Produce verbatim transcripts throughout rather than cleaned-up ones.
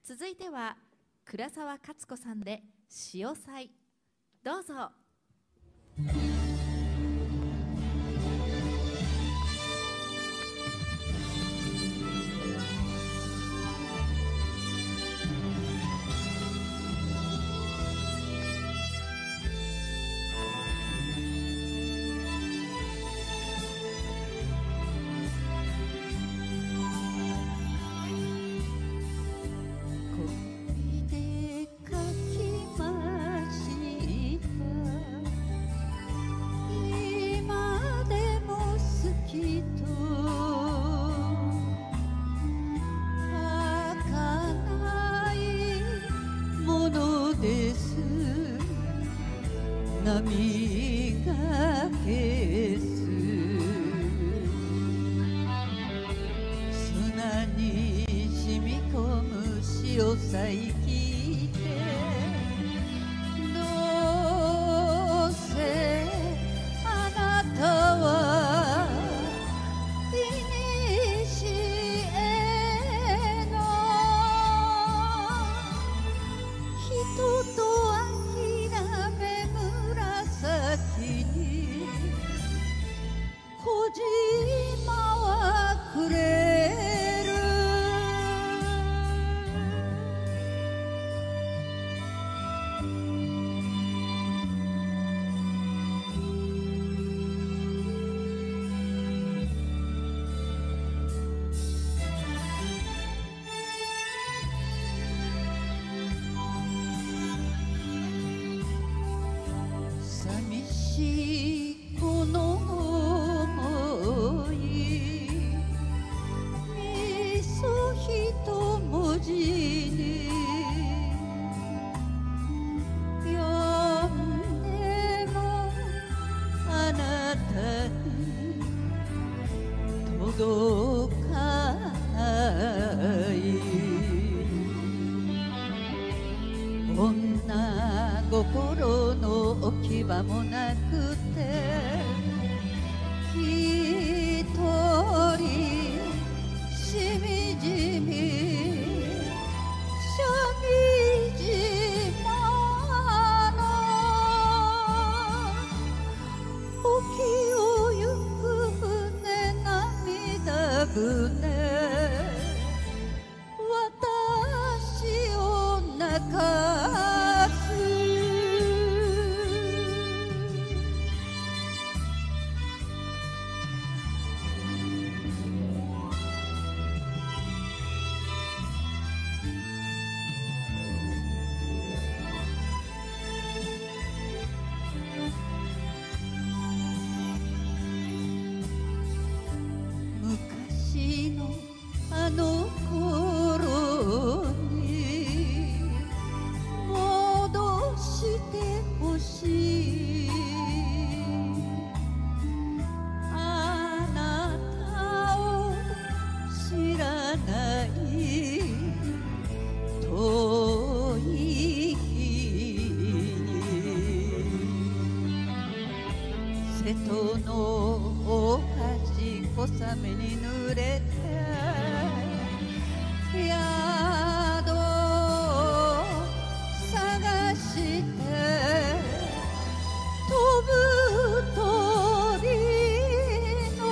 続いては倉沢勝子さんで潮祭、どうぞ。 波が消す砂に染み込む潮騒聞いてどうせあなたは古の人と小島はくれる寂しいこの文字に読んでもあなたに届かない女心の置き場もなくて一人しみじみ私を泣かす昔のあの頃に戻してほしいあなたを知らない遠い日に瀬戸の大橋小雨に濡れて宿探して飛ぶ鳥の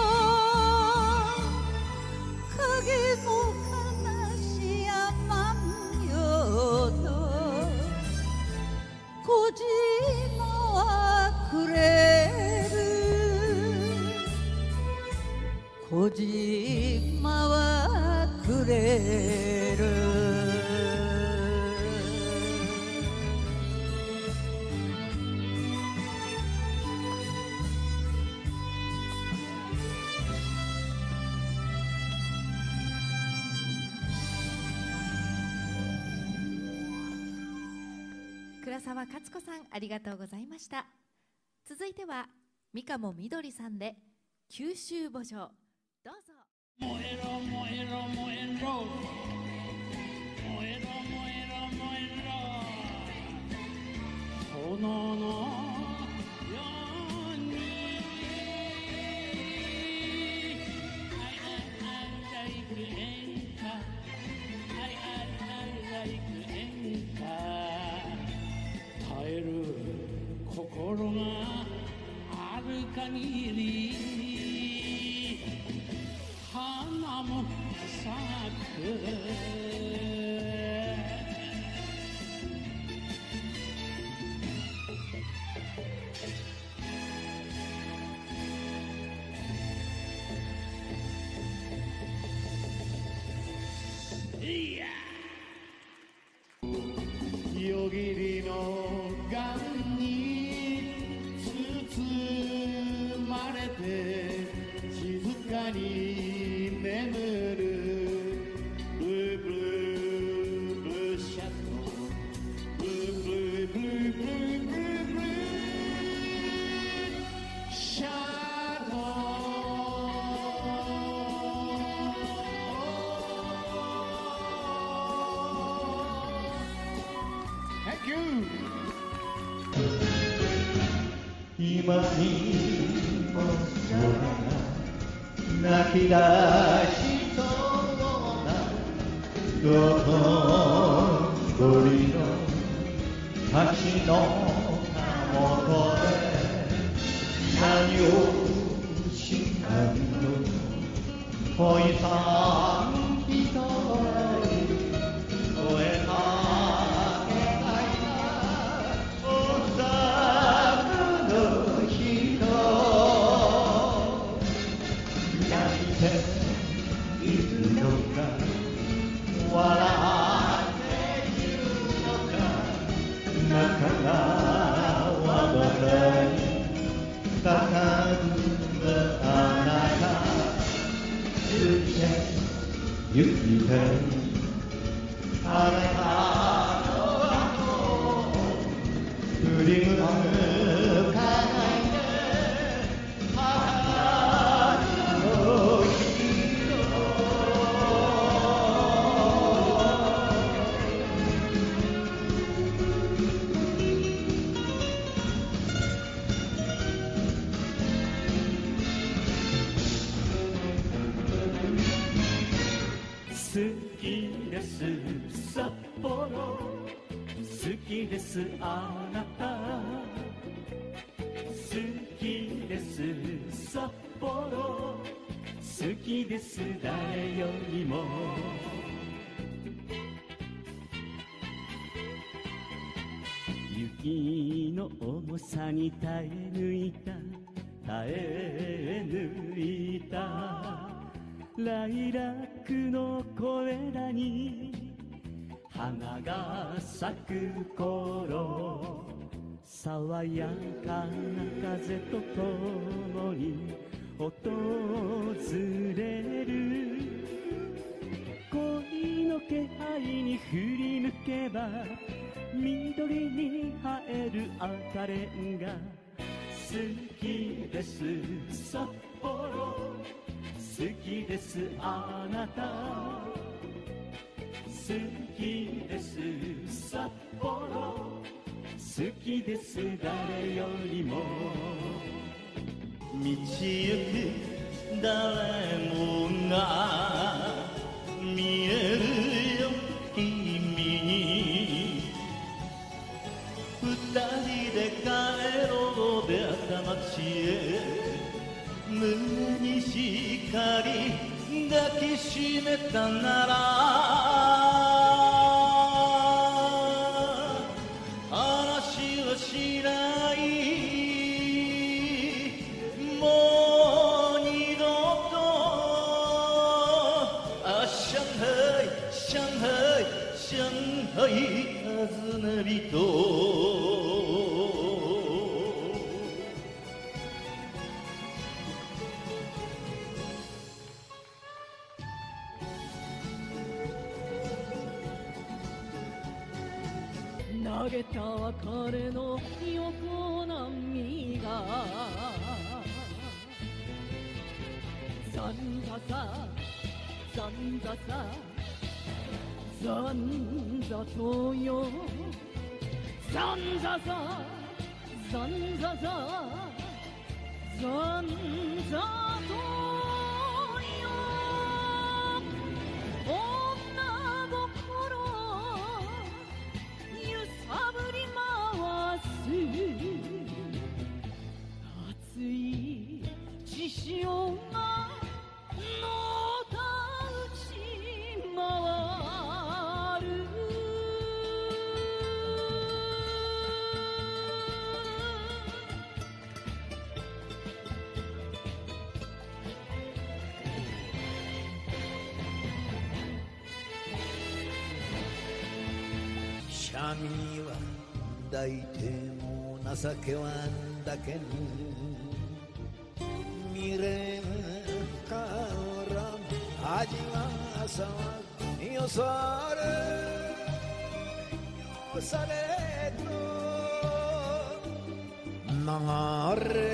影も悲しやまんよと小島はくれる小島はくれる倉沢勝子さん、ありがとうございました。続いては三鴨みどりさんで九州墓場、どうぞ。 燃えろ燃えろ燃えろ燃えろ燃えろ燃えろ炎のようにはいはいはい大クリエイターはいはいはい限り花も咲くいや夜霧の眼に包まれて静かに眠るブルーブルーブルーシャドウブルーブルーブルーブルーブルーブルーシャドウ今にも空が泣き出しそうな道頓堀の橋のたもとで何をしかんの恋さん一人声かけたいなおさの人泣いているのか笑っているのか仲間はどこにかかるあなた行って行きたいあなたの後を振り向かないで春の人好きです札幌好きですあなた好きです札幌好きです誰よりも雪の重さに耐え抜いた耐え抜いたライラックの小枝に花が咲く頃爽やかな風とともに訪れる恋の気配に振り向けば緑に映える赤レンガ好きです札幌好きですあなた好きです札幌好きです誰よりも道行く誰もが見えるよ君に二人で帰ろう出会った街へ胸にしっかり抱きしめたなら話はしないもう二度とあ上海上海上海尋ね人投げた別れの横波がざんざざざんざざざんざとよざんざざざんざざざんざとよ女心揺さぶり回す熱い闇は抱いても情けはだけに未練から味はさわよされよされと流れ